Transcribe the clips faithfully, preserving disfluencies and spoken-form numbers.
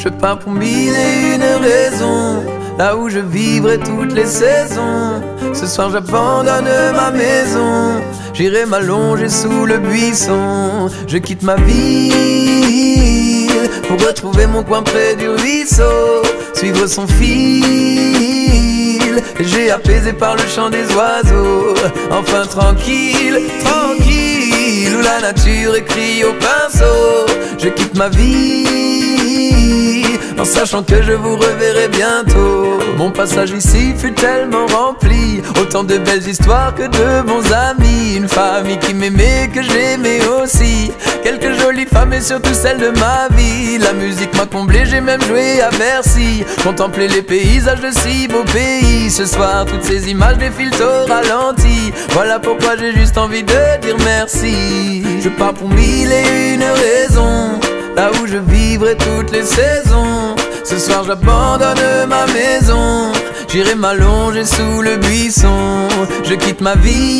Je pars pour mille et une raisons, là où je vivrai toutes les saisons. Ce soir j'abandonne ma maison, j'irai m'allonger sous le buisson. Je quitte ma ville pour retrouver mon coin près du ruisseau, suivre son fil, léger apaisé par le chant des oiseaux. Enfin tranquille, tranquille, où la nature écrit au pinceau. Je quitte ma vie en sachant que je vous reverrai bientôt. Mon passage ici fut tellement rempli, autant de belles histoires que de bons amis. Une famille qui m'aimait, que j'aimais aussi, quelques jolies femmes et surtout celles de ma vie. La musique m'a comblé, j'ai même joué à Bercy, contempler les paysages de si beaux pays. Ce soir toutes ces images défilent au ralenti, voilà pourquoi j'ai juste envie de dire merci. Je pars pour mille et une raisons, là où je vivrai toutes les saisons. Ce soir j'abandonne ma maison, j'irai m'allonger sous le buisson. Je quitte ma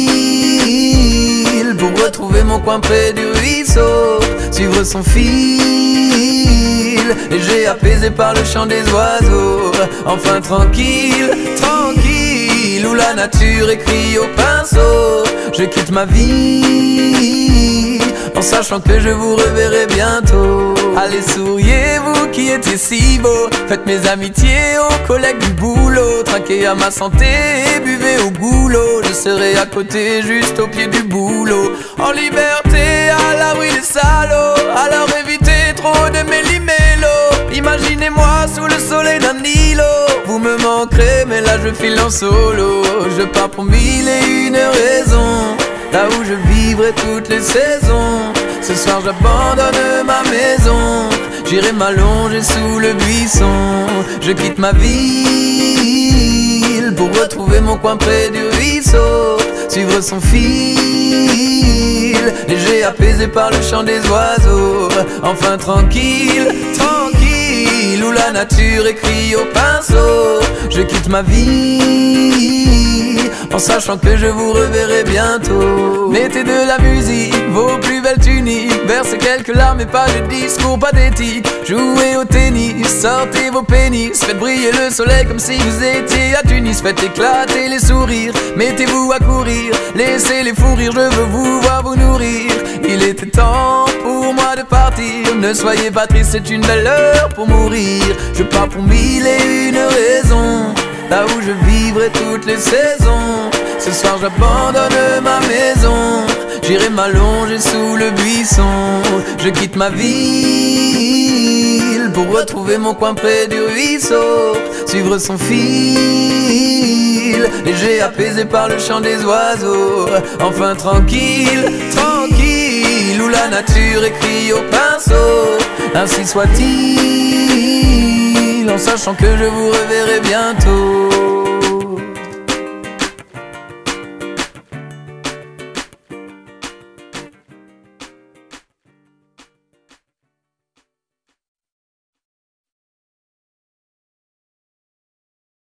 ville pour retrouver mon coin près du ruisseau, suivre son fil, léger apaisé par le chant des oiseaux. Enfin tranquille, tranquille, où la nature écrit au pinceau. Je quitte ma vie en sachant que je vous reverrai bientôt. Allez souriez vous qui étiez si beaux, faites mes amitiés aux collègues du boulot. Trinquez à ma santé et buvez au goulot, je serai à côté juste au pied du boulot. En liberté à l'abri des salauds, alors évitez trop de méli-mélo. Imaginez-moi sous le soleil d'un îlot, vous me manquerez mais là je file en solo. Je pars pour mille et une raisons, là où je vivrai toutes les saisons. Ce soir j'abandonne ma maison, j'irai m'allonger sous le buisson. Je quitte ma ville pour retrouver mon coin près du ruisseau, suivre son fil, léger apaisé par le chant des oiseaux. Enfin tranquille, tranquille, où la nature écrit au pinceau. Je quitte ma vie en sachant que je vous reverrai bientôt. Mettez de la musique, vos plus belles tuniques, versez quelques larmes et pas de discours pathétiques. Jouez au tennis, sortez vos pénis, faites briller le soleil comme si vous étiez à Tunis. Faites éclater les sourires, mettez-vous à courir, laissez les fous rire, je veux vous voir vous nourrir. Il était temps pour moi de partir, ne soyez pas triste, c'est une belle heure pour mourir. Je pars pour mille et une raisons, là où je vivrai toutes les saisons. Ce soir j'abandonne ma maison, j'irai m'allonger sous le buisson. Je quitte ma ville pour retrouver mon coin près du ruisseau, suivre son fil, léger apaisé par le chant des oiseaux. Enfin tranquille, tranquille, où la nature écrit au pinceau. Ainsi soit-il, en sachant que je vous reverrai bientôt.